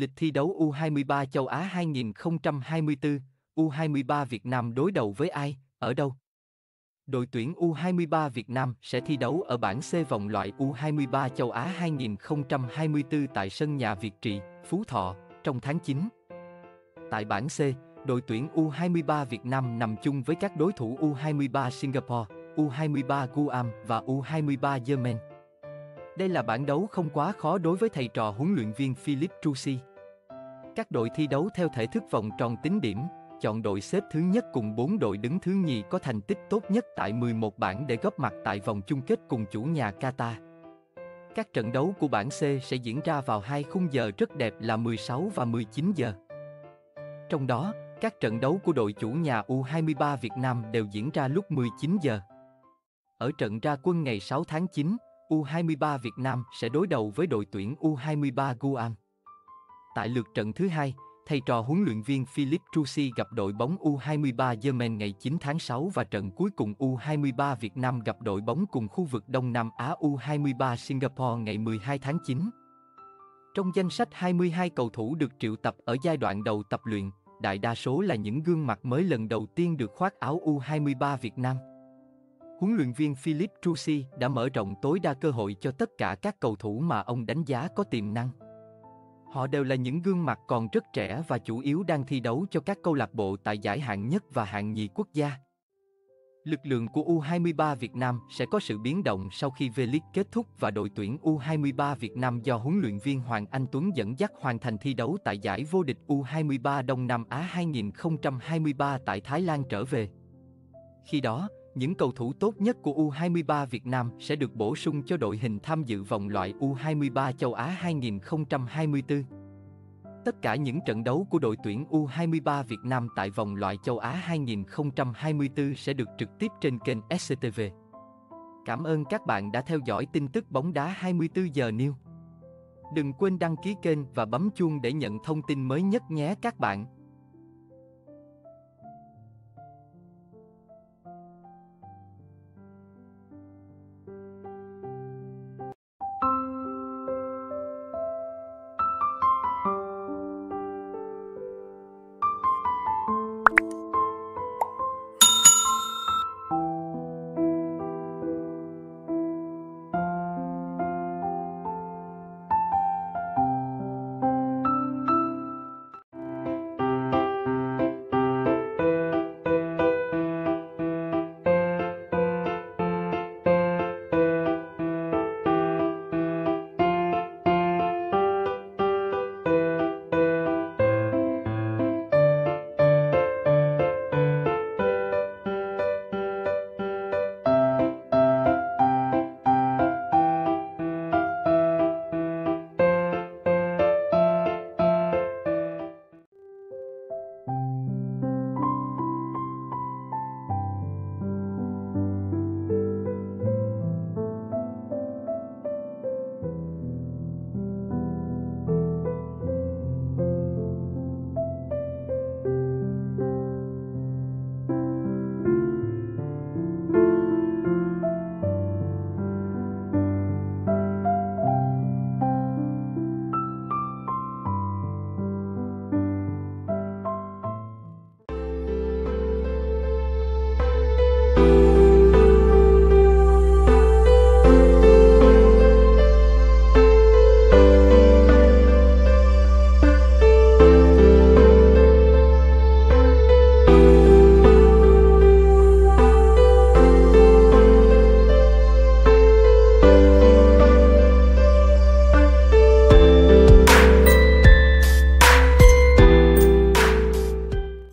Lịch thi đấu U23 châu Á 2024, U23 Việt Nam đối đầu với ai, ở đâu? Đội tuyển U23 Việt Nam sẽ thi đấu ở bảng C vòng loại U23 châu Á 2024 tại sân nhà Việt Trì, Phú Thọ, trong tháng 9. Tại bảng C, đội tuyển U23 Việt Nam nằm chung với các đối thủ U23 Singapore, U23 Guam và U23 Yemen. Đây là bảng đấu không quá khó đối với thầy trò huấn luyện viên Philippe Troussy. Các đội thi đấu theo thể thức vòng tròn tính điểm, chọn đội xếp thứ nhất cùng 4 đội đứng thứ nhì có thành tích tốt nhất tại 11 bảng để góp mặt tại vòng chung kết cùng chủ nhà Qatar. Các trận đấu của bảng C sẽ diễn ra vào hai khung giờ rất đẹp là 16 và 19 giờ. Trong đó, các trận đấu của đội chủ nhà U23 Việt Nam đều diễn ra lúc 19 giờ. Ở trận ra quân ngày 6 tháng 9, U23 Việt Nam sẽ đối đầu với đội tuyển U23 Guam. Tại lượt trận thứ hai, thầy trò huấn luyện viên Philippe Troussy gặp đội bóng U23 Yemen ngày 9 tháng 6 và trận cuối cùng U23 Việt Nam gặp đội bóng cùng khu vực Đông Nam Á U23 Singapore ngày 12 tháng 9. Trong danh sách 22 cầu thủ được triệu tập ở giai đoạn đầu tập luyện, đại đa số là những gương mặt mới lần đầu tiên được khoác áo U23 Việt Nam. Huấn luyện viên Philippe Troussy đã mở rộng tối đa cơ hội cho tất cả các cầu thủ mà ông đánh giá có tiềm năng. Họ đều là những gương mặt còn rất trẻ và chủ yếu đang thi đấu cho các câu lạc bộ tại giải hạng nhất và hạng nhì quốc gia. Lực lượng của U23 Việt Nam sẽ có sự biến động sau khi V-League kết thúc và đội tuyển U23 Việt Nam do huấn luyện viên Hoàng Anh Tuấn dẫn dắt hoàn thành thi đấu tại giải vô địch U23 Đông Nam Á 2023 tại Thái Lan trở về. Khi đó, những cầu thủ tốt nhất của U23 Việt Nam sẽ được bổ sung cho đội hình tham dự vòng loại U23 châu Á 2024. Tất cả những trận đấu của đội tuyển U23 Việt Nam tại vòng loại châu Á 2024 sẽ được trực tiếp trên kênh SCTV. Cảm ơn các bạn đã theo dõi tin tức bóng đá 24 giờ News. Đừng quên đăng ký kênh và bấm chuông để nhận thông tin mới nhất nhé các bạn.